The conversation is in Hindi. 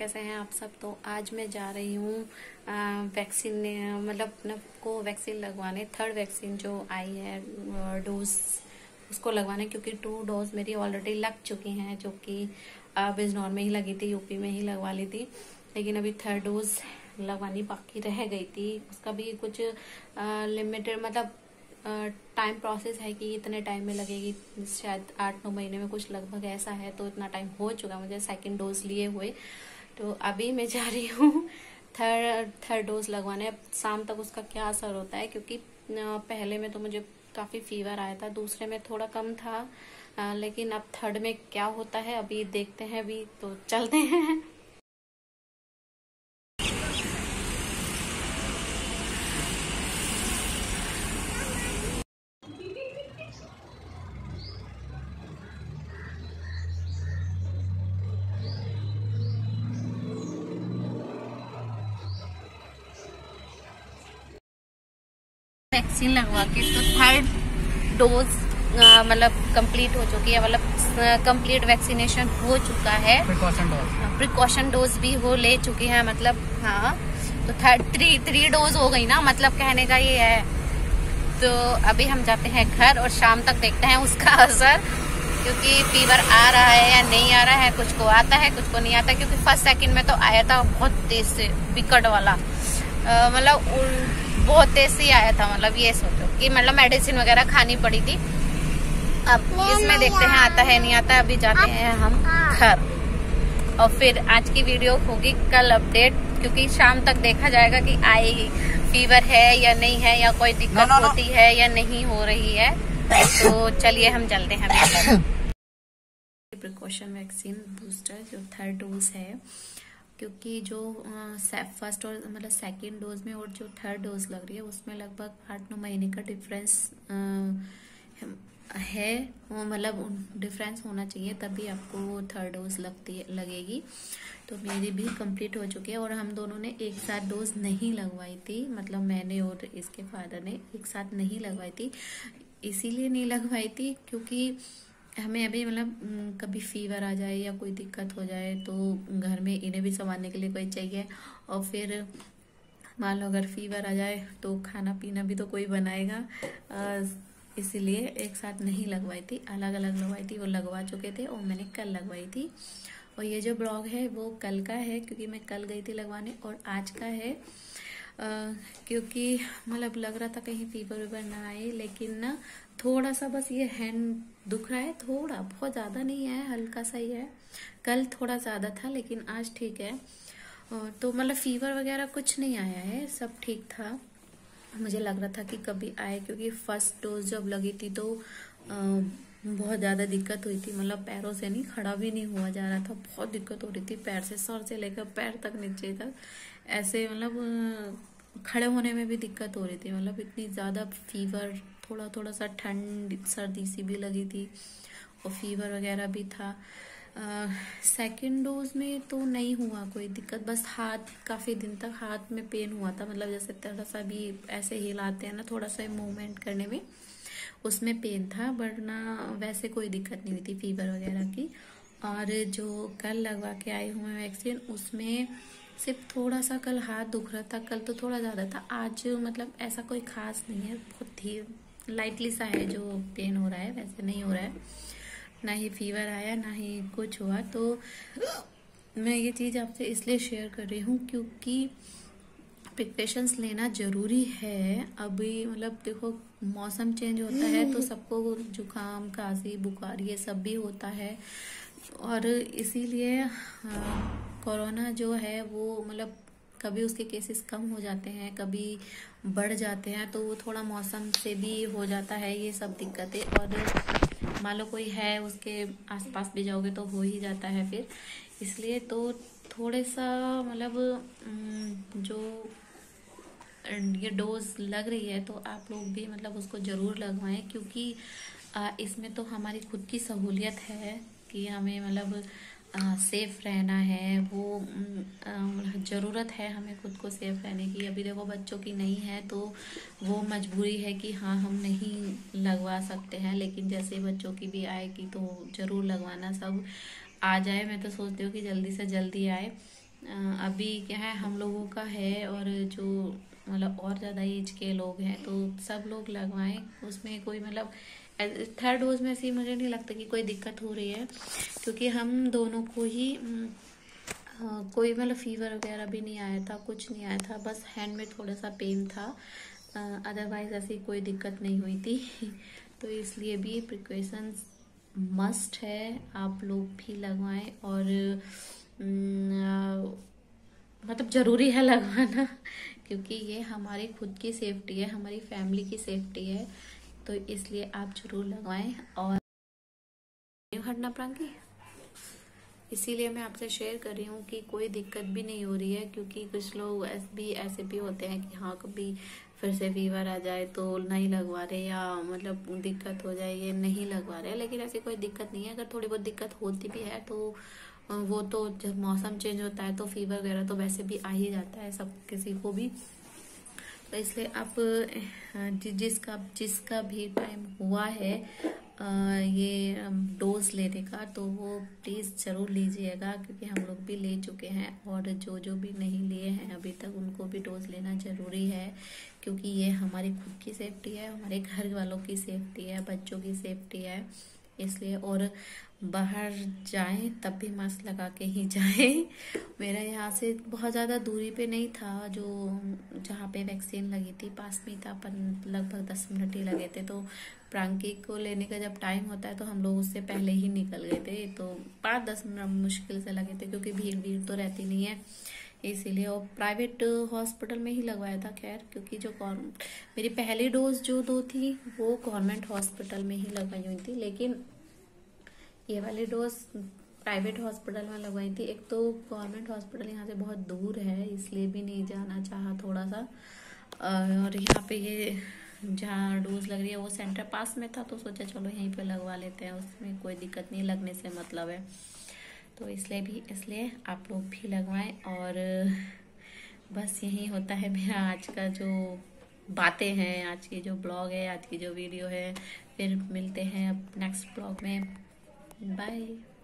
कैसे हैं आप सब। तो आज मैं जा रही हूँ वैक्सीन मतलब अपना को वैक्सीन लगवाने, थर्ड वैक्सीन जो आई है डोज उसको लगवाने, क्योंकि 2 डोज मेरी ऑलरेडी लग चुकी हैं, जो कि बिजनौर में ही लगी थी, यूपी में ही लगवा ली थी। लेकिन अभी थर्ड डोज लगवानी बाकी रह गई थी। उसका भी कुछ लिमिटेड मतलब टाइम प्रोसेस है कि इतने टाइम में लगेगी, शायद 8-9 महीने में कुछ लगभग ऐसा है। तो इतना टाइम हो चुका मुझे सेकंड डोज लिए हुए। तो अभी मैं जा रही हूँ थर्ड डोज लगवाने। अब शाम तक उसका क्या असर होता है, क्योंकि पहले में तो मुझे काफी फीवर आया था, दूसरे में थोड़ा कम था, लेकिन अब थर्ड में क्या होता है अभी देखते हैं। अभी तो चलते हैं। वैक्सीन लगवा के तो थर्ड डोज मतलब कंप्लीट हो चुकी है, मतलब कंप्लीट वैक्सीनेशन हो चुका है। प्रिकॉशन डोज भी हो ले चुकी है, मतलब हाँ। तो थ्री डोज हो गई ना, मतलब कहने का ये है। तो अभी हम जाते हैं घर और शाम तक देखते हैं उसका असर, क्योंकि फीवर आ रहा है या नहीं आ रहा है। कुछ को आता है, कुछ को नहीं आता, क्योंकि फर्स्ट सेकंड में तो आया था बहुत तेज से, विकट वाला, मतलब बहुत तेज से आया था। मतलब ये सोचो कि मतलब मेडिसिन वगैरह खानी पड़ी थी। अब इसमें देखते हैं आता है नहीं आता। अभी जाते हैं हम घर और फिर आज की वीडियो होगी कल अपडेट, क्योंकि शाम तक देखा जाएगा कि आएगी फीवर है या नहीं है, या कोई दिक्कत होती है या नहीं हो रही है। तो चलिए हम चलते हैं। प्रिकॉशन वैक्सीन बूस्टर जो थर्ड डोज है, क्योंकि जो फर्स्ट और मतलब सेकेंड डोज में और जो थर्ड डोज लग रही है उसमें लगभग 8-9 महीने का डिफरेंस है। मतलब डिफरेंस होना चाहिए, तभी आपको थर्ड डोज लगेगी। तो मेरी भी कंप्लीट हो चुकी है और हम दोनों ने एक साथ डोज नहीं लगवाई थी, मतलब मैंने और इसके फादर ने एक साथ नहीं लगवाई थी। इसीलिए नहीं लगवाई थी क्योंकि हमें अभी मतलब कभी फीवर आ जाए या कोई दिक्कत हो जाए तो घर में इन्हें भी संभालने के लिए कोई चाहिए, और फिर मान लो अगर फीवर आ जाए तो खाना पीना भी तो कोई बनाएगा। इसीलिए एक साथ नहीं लगवाई थी, अलग अलग लगवाई थी। वो लगवा चुके थे और मैंने कल लगवाई थी। और ये जो ब्लॉग है वो कल का है, क्योंकि मैं कल गई थी लगवाने, और आज का है क्योंकि मतलब लग रहा था कहीं फीवर वीवर ना आए। लेकिन ना थोड़ा सा बस ये हैंड दुख रहा है, थोड़ा, बहुत ज्यादा नहीं है, हल्का सा ही है। कल थोड़ा ज्यादा था लेकिन आज ठीक है। तो मतलब फीवर वगैरह कुछ नहीं आया है, सब ठीक था। मुझे लग रहा था कि कभी आए, क्योंकि फर्स्ट डोज जब लगी थी तो बहुत ज़्यादा दिक्कत हुई थी। मतलब पैरों से नहीं, खड़ा भी नहीं हुआ जा रहा था, बहुत दिक्कत हो रही थी। पैर से, सर से लेकर पैर तक, नीचे तक, ऐसे मतलब खड़े होने में भी दिक्कत हो रही थी। मतलब इतनी ज़्यादा फीवर, थोड़ा थोड़ा सा ठंड सर्दी सी भी लगी थी और फीवर वगैरह भी था। सेकेंड डोज में तो नहीं हुआ कोई दिक्कत, बस हाथ काफी दिन तक हाथ में पेन हुआ था, मतलब जैसे थोड़ा सा भी ऐसे हिलाते हैं ना, थोड़ा सा मूवमेंट करने में, उसमें पेन था, वरना वैसे कोई दिक्कत नहीं हुई थी फीवर वगैरह की। और जो कल लगवा के आई हूँ मैं वैक्सीन, उसमें सिर्फ थोड़ा सा कल हाथ दुख रहा था, कल तो थोड़ा ज्यादा था। आज मतलब ऐसा कोई खास नहीं है, बहुत ही लाइटली सा है जो पेन हो रहा है, वैसे नहीं हो रहा है। ना ही फीवर आया, ना ही कुछ हुआ। तो मैं ये चीज आपसे इसलिए शेयर कर रही हूँ क्योंकि प्रिकॉशंस लेना जरूरी है। अभी मतलब देखो मौसम चेंज होता है तो सबको जुकाम, खांसी, बुखार ये सब भी होता है। और इसीलिए कोरोना जो है वो मतलब कभी उसके केसेस कम हो जाते हैं, कभी बढ़ जाते हैं, तो वो थोड़ा मौसम से भी हो जाता है ये सब दिक्कतें। और मान लो कोई है उसके आसपास भी जाओगे तो हो ही जाता है फिर। इसलिए तो थोड़े सा मतलब जो ये डोज लग रही है तो आप लोग भी मतलब उसको जरूर लगवाएं, क्योंकि इसमें तो हमारी खुद की सहूलियत है कि हमें मतलब सेफ रहना है। वो जरूरत है हमें खुद को सेफ रहने की। अभी देखो बच्चों की नहीं है तो वो मजबूरी है कि हाँ हम नहीं लगवा सकते हैं, लेकिन जैसे बच्चों की भी आएगी तो जरूर लगवाना। सब आ जाए, मैं तो सोचती हूँ कि जल्दी से जल्दी आए। अभी क्या है, हम लोगों का है, और जो मतलब और ज़्यादा एज के लोग हैं तो सब लोग लगवाएं। उसमें कोई मतलब थर्ड डोज में से मुझे नहीं लगता कि कोई दिक्कत हो रही है, क्योंकि हम दोनों को ही कोई मतलब फीवर वगैरह भी नहीं आया था, कुछ नहीं आया था, बस हैंड में थोड़ा सा पेन था। अदरवाइज ऐसी कोई दिक्कत नहीं हुई थी। तो इसलिए भी प्रिकॉशंस मस्ट है, आप लोग भी लगवाएं। और मतलब ज़रूरी है लगवाना, क्योंकि ये हमारी खुद की सेफ्टी है, हमारी फैमिली की सेफ्टी है, तो इसलिए आप जरूर लगवाएं। और हटना प्रांगी, इसीलिए मैं आपसे शेयर कर रही हूँ कि कोई दिक्कत भी नहीं हो रही है, क्योंकि कुछ लोग ऐसे भी होते हैं कि हाँ कभी फिर से फीवर आ जाए तो नहीं लगवा रहे, या मतलब दिक्कत हो जाए ये नहीं लगवा रहे, लेकिन ऐसी कोई दिक्कत नहीं है। अगर थोड़ी बहुत दिक्कत होती भी है तो वो तो जब मौसम चेंज होता है तो फीवर वगैरह तो वैसे भी आ ही जाता है सब किसी को भी। तो इसलिए आप जिसका भी टाइम हुआ है ये डोज लेने का, तो वो प्लीज़ ज़रूर लीजिएगा, क्योंकि हम लोग भी ले चुके हैं, और जो जो भी नहीं लिए हैं अभी तक उनको भी डोज लेना ज़रूरी है, क्योंकि ये हमारी खुद की सेफ्टी है, हमारे घर वालों की सेफ्टी है, बच्चों की सेफ्टी है, इसलिए। और बाहर जाएं तब भी मास्क लगा के ही जाएं। मेरा यहाँ से बहुत ज़्यादा दूरी पे नहीं था, जो जहाँ पे वैक्सीन लगी थी पास में था, पर लगभग 10 मिनट ही लगे थे। तो प्रांकी को लेने का जब टाइम होता है तो हम लोग उससे पहले ही निकल गए थे, तो 5-10 मिनट मुश्किल से लगे थे, क्योंकि भीड़ भीड़ तो रहती नहीं है इसीलिए। और प्राइवेट हॉस्पिटल में ही लगवाया था खैर, क्योंकि जो मेरी पहली डोज जो 2 थी वो गवर्नमेंट हॉस्पिटल में ही लगवाई हुई थी, लेकिन ये वाली डोज प्राइवेट हॉस्पिटल में लगवाई थी। एक तो गवर्नमेंट हॉस्पिटल यहाँ से बहुत दूर है, इसलिए भी नहीं जाना चाहा थोड़ा सा। और यहाँ पे ये जहाँ डोज लग रही है वो सेंटर पास में था, तो सोचा चलो यहीं पे लगवा लेते हैं, उसमें कोई दिक्कत नहीं, लगने से मतलब है। तो इसलिए आप लोग भी लगवाएं। और बस यही होता है मेरा आज का जो बातें हैं, आज की जो ब्लॉग है, आज की जो वीडियो है। फिर मिलते हैं अब नेक्स्ट ब्लॉग में। बाय।